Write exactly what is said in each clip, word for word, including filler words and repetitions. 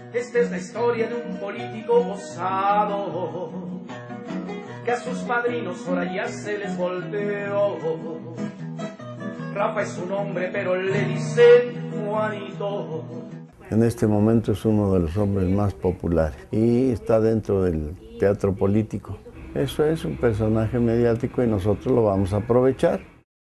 Esta es la historia de un político osado, que a sus padrinos ahora ya se les volteó. Rafa es un hombre, pero le dicen Juanito. En este momento es uno de los hombres más populares y está dentro del teatro político. Eso es un personaje mediático y nosotros lo vamos a aprovechar.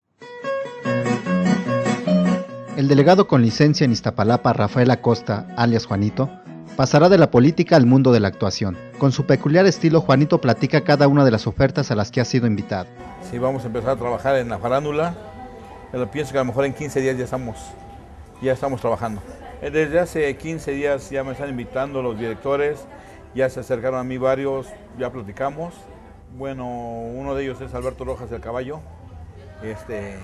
El delegado con licencia en Iztapalapa, Rafael Acosta, alias Juanito, pasará de la política al mundo de la actuación. Con su peculiar estilo, Juanito platica cada una de las ofertas a las que ha sido invitado. Sí, vamos a empezar a trabajar en la farándula. Yo pienso que a lo mejor en quince días ya estamos, ya estamos trabajando. Desde hace quince días ya me están invitando los directores, ya se acercaron a mí varios, ya platicamos. Bueno, uno de ellos es Alberto Rojas del Caballo. Este,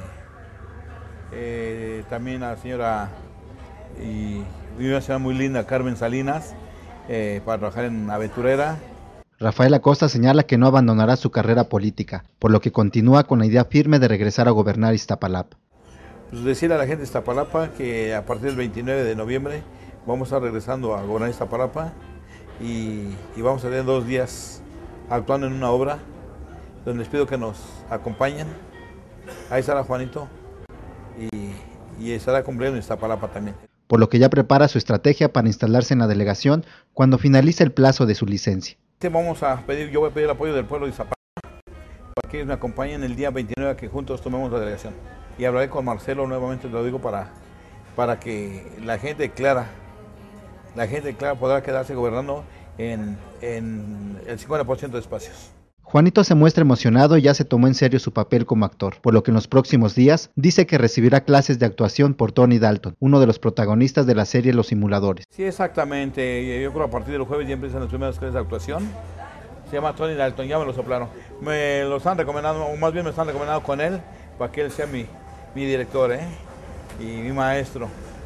eh, también la señora y, y una señora muy linda, Carmen Salinas, eh, para trabajar en Aventurera. Rafael Acosta señala que no abandonará su carrera política, por lo que continúa con la idea firme de regresar a gobernar Iztapalapa. Pues decirle a la gente de Iztapalapa que a partir del veintinueve de noviembre vamos a estar regresando a gobernar Iztapalapa y, y vamos a tener dos días actuando en una obra donde les pido que nos acompañen. Ahí estará Juanito y, y estará cumpliendo en Iztapalapa también. Por lo que ya prepara su estrategia para instalarse en la delegación cuando finalice el plazo de su licencia. Vamos a pedir, yo voy a pedir el apoyo del pueblo de Iztapalapa para que ellos me acompañen el día veintinueve a que juntos tomemos la delegación. Y hablaré con Marcelo nuevamente, lo digo, para, para que la gente clara, la gente clara podrá quedarse gobernando en, en el cincuenta por ciento de espacios. Juanito se muestra emocionado y ya se tomó en serio su papel como actor, por lo que en los próximos días dice que recibirá clases de actuación por Tony Dalton, uno de los protagonistas de la serie Los Simuladores. Sí, exactamente. Yo creo que a partir del jueves ya empiezan las primeras clases de actuación. Se llama Tony Dalton, ya me lo soplaron. Me lo están recomendando, o más bien me están recomendando con él, para que él sea mi, mi director, ¿eh? Y mi maestro.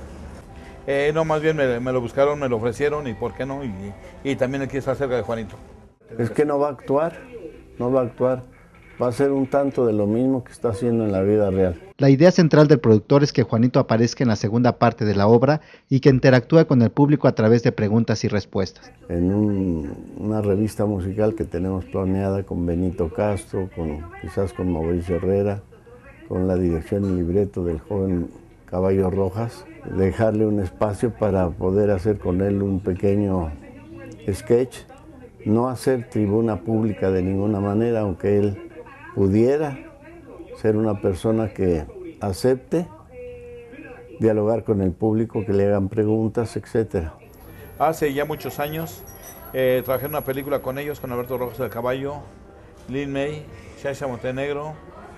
Eh, no, más bien me, me lo buscaron, me lo ofrecieron, y por qué no, y, y también aquí está cerca de Juanito. Es que no va a actuar, no va a actuar, va a ser un tanto de lo mismo que está haciendo en la vida real. La idea central del productor es que Juanito aparezca en la segunda parte de la obra y que interactúe con el público a través de preguntas y respuestas. En un, una revista musical que tenemos planeada con Benito Castro, con, quizás con Mauricio Herrera, con la dirección y libreto del joven Caballo Rojas, dejarle un espacio para poder hacer con él un pequeño sketch, no hacer tribuna pública de ninguna manera, aunque él pudiera ser una persona que acepte dialogar con el público, que le hagan preguntas, etcétera. Hace ya muchos años eh, trabajé en una película con ellos, con Alberto Rojas del Caballo, Lin May, Shasha Montenegro,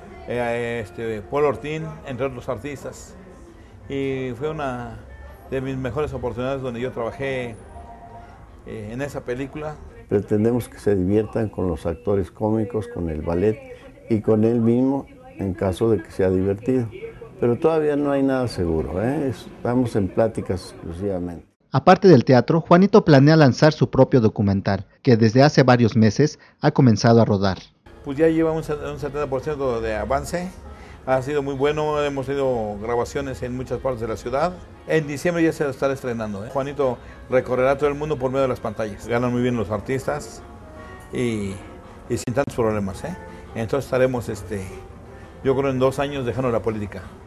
eh, este, Paul Ortín, entre otros artistas. Y fue una de mis mejores oportunidades donde yo trabajé eh, en esa película. Pretendemos que se diviertan con los actores cómicos, con el ballet y con él mismo en caso de que sea divertido. Pero todavía no hay nada seguro, ¿eh? Estamos en pláticas exclusivamente. Aparte del teatro, Juanito planea lanzar su propio documental, que desde hace varios meses ha comenzado a rodar. Pues ya lleva un setenta por ciento de avance, ha sido muy bueno, hemos tenido grabaciones en muchas partes de la ciudad. En diciembre ya se estará estrenando, ¿eh? Juanito recorrerá todo el mundo por medio de las pantallas. Ganan muy bien los artistas y, y sin tantos problemas, ¿eh? Entonces estaremos, este, yo creo, en dos años dejando la política.